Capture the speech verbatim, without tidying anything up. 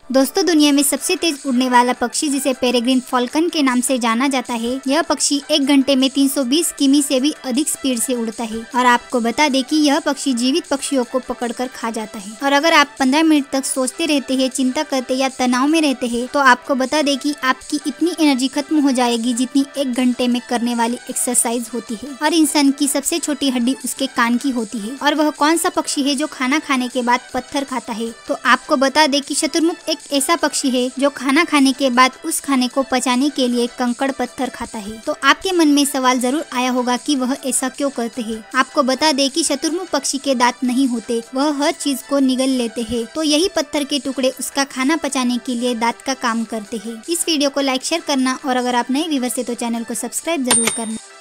दोस्तों, दुनिया में सबसे तेज उड़ने वाला पक्षी जिसे पेरेग्रिन फॉल्कन के नाम से जाना जाता है, यह पक्षी एक घंटे में तीन सौ बीस किमी से भी अधिक स्पीड से उड़ता है। और आपको बता दें कि यह पक्षी जीवित पक्षियों को पकड़कर खा जाता है। और अगर आप पंद्रह मिनट तक सोचते रहते हैं, चिंता करते या तनाव में रहते हैं, तो आपको बता दें कि आपकी इतनी एनर्जी खत्म हो जाएगी जितनी एक घंटे में करने वाली एक्सरसाइज होती है। और इंसान की सबसे छोटी हड्डी उसके कान की होती है। और वह कौन सा पक्षी है जो खाना खाने के बाद पत्थर खाता है? तो आपको बता दें कि शुतुरमुर्ग एक ऐसा पक्षी है जो खाना खाने के बाद उस खाने को पचाने के लिए कंकड़ पत्थर खाता है। तो आपके मन में सवाल जरूर आया होगा कि वह ऐसा क्यों करते हैं। आपको बता दें कि शुतुरमुर्ग पक्षी के दांत नहीं होते, वह हर चीज को निगल लेते हैं। तो यही पत्थर के टुकड़े उसका खाना पचाने के लिए दांत का काम करते हैं। इस वीडियो को लाइक शेयर करना और अगर आप नए व्यूअर से तो चैनल को सब्सक्राइब जरूर करना।